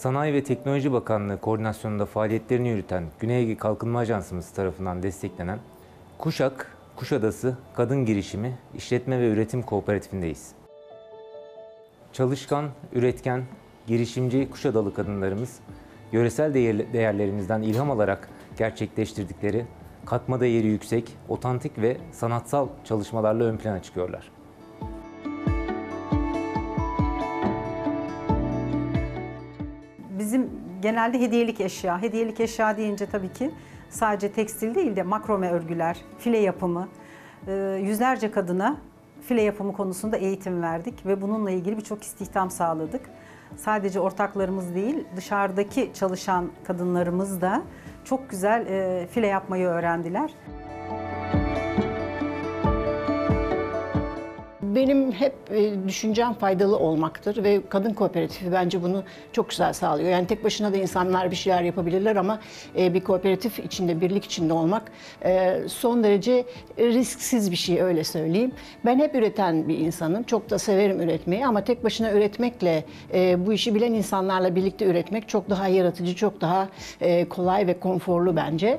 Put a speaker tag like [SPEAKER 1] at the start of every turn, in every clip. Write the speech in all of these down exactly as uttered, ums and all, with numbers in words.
[SPEAKER 1] Sanayi ve Teknoloji Bakanlığı koordinasyonunda faaliyetlerini yürüten Güney Ege Kalkınma Ajansımız tarafından desteklenen Kuşak, Kuşadası Kadın Girişimi İşletme ve Üretim Kooperatifindeyiz. Çalışkan, üretken, girişimci Kuşadalı kadınlarımız, yöresel değerlerimizden ilham alarak gerçekleştirdikleri katma değeri yüksek, otantik ve sanatsal çalışmalarla ön plana çıkıyorlar.
[SPEAKER 2] Bizim genelde hediyelik eşya, hediyelik eşya deyince tabii ki sadece tekstil değil de makrome örgüler, file yapımı, yüzlerce kadına file yapımı konusunda eğitim verdik ve bununla ilgili birçok istihdam sağladık. Sadece ortaklarımız değil, dışarıdaki çalışan kadınlarımız da çok güzel file yapmayı öğrendiler.
[SPEAKER 3] Benim hep düşüncem faydalı olmaktır ve kadın kooperatifi bence bunu çok güzel sağlıyor. Yani tek başına da insanlar bir şeyler yapabilirler ama bir kooperatif içinde, birlik içinde olmak son derece risksiz bir şey, öyle söyleyeyim. Ben hep üreten bir insanım, çok da severim üretmeyi ama tek başına üretmekle, bu işi bilen insanlarla birlikte üretmek çok daha yaratıcı, çok daha kolay ve konforlu bence.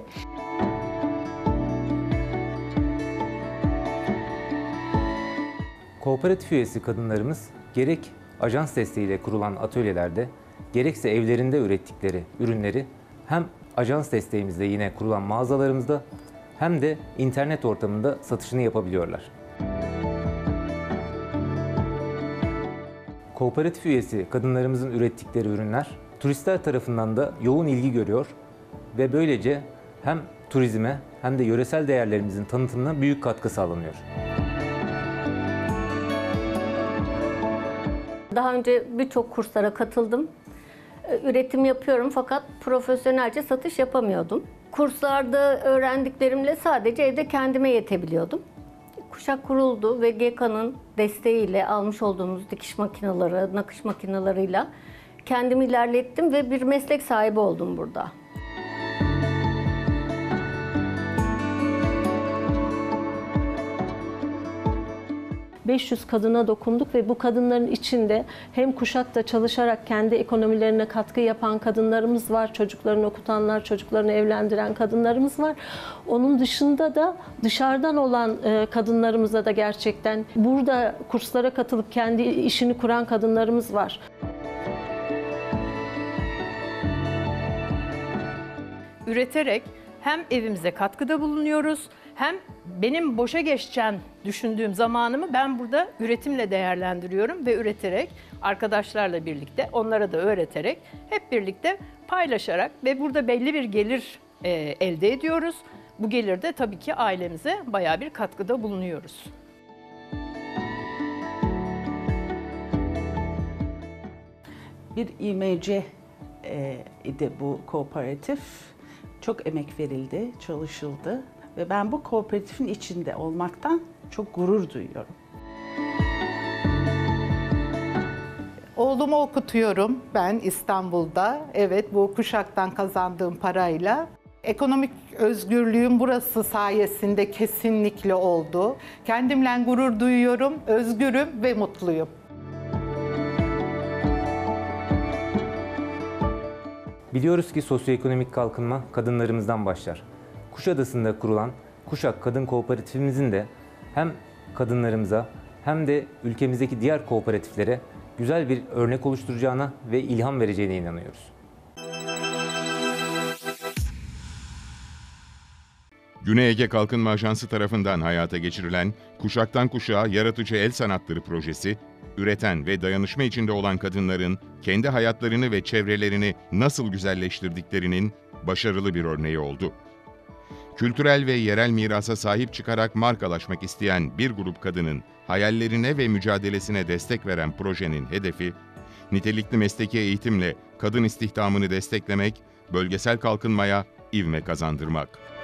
[SPEAKER 1] Kooperatif üyesi kadınlarımız gerek ajans desteğiyle kurulan atölyelerde, gerekse evlerinde ürettikleri ürünleri hem ajans desteğimizle yine kurulan mağazalarımızda hem de internet ortamında satışını yapabiliyorlar. Kooperatif üyesi kadınlarımızın ürettikleri ürünler turistler tarafından da yoğun ilgi görüyor ve böylece hem turizme hem de yöresel değerlerimizin tanıtımına büyük katkı sağlanıyor.
[SPEAKER 4] Daha önce birçok kurslara katıldım. Üretim yapıyorum fakat profesyonelce satış yapamıyordum. Kurslarda öğrendiklerimle sadece evde kendime yetebiliyordum. Kuşak kuruldu ve G E K A'nın desteğiyle almış olduğumuz dikiş makineleri, nakış makineleriyle kendimi ilerlettim ve bir meslek sahibi oldum burada.
[SPEAKER 5] beş yüz kadına dokunduk ve bu kadınların içinde hem Kuşak'ta çalışarak kendi ekonomilerine katkı yapan kadınlarımız var, çocuklarını okutanlar, çocuklarını evlendiren kadınlarımız var. Onun dışında da dışarıdan olan kadınlarımıza da gerçekten burada kurslara katılıp kendi işini kuran kadınlarımız var.
[SPEAKER 6] Üreterek hem evimize katkıda bulunuyoruz, hem benim boşa geçeceğini düşündüğüm zamanımı ben burada üretimle değerlendiriyorum ve üreterek arkadaşlarla birlikte, onlara da öğreterek hep birlikte paylaşarak ve burada belli bir gelir e, elde ediyoruz. Bu gelirde tabii ki ailemize bayağı bir katkıda bulunuyoruz.
[SPEAKER 7] Bir İMC e, idi bu kooperatif. Çok emek verildi, çalışıldı ve ben bu kooperatifin içinde olmaktan çok gurur duyuyorum.
[SPEAKER 8] Oğlumu okutuyorum ben İstanbul'da. Evet, bu Kuşak'tan kazandığım parayla. Ekonomik özgürlüğüm burası sayesinde kesinlikle oldu. Kendimle gurur duyuyorum, özgürüm ve mutluyum.
[SPEAKER 1] Biliyoruz ki sosyoekonomik kalkınma kadınlarımızdan başlar. Kuşadası'nda kurulan Kuşak Kadın Kooperatifimizin de hem kadınlarımıza hem de ülkemizdeki diğer kooperatiflere güzel bir örnek oluşturacağına ve ilham vereceğine inanıyoruz.
[SPEAKER 9] Güney Ege Kalkınma Ajansı tarafından hayata geçirilen Kuşaktan Kuşağa Yaratıcı El Sanatları projesi, üreten ve dayanışma içinde olan kadınların kendi hayatlarını ve çevrelerini nasıl güzelleştirdiklerinin başarılı bir örneği oldu. Kültürel ve yerel mirasa sahip çıkarak markalaşmak isteyen bir grup kadının hayallerine ve mücadelesine destek veren projenin hedefi, nitelikli mesleki eğitimle kadın istihdamını desteklemek, bölgesel kalkınmaya ivme kazandırmak.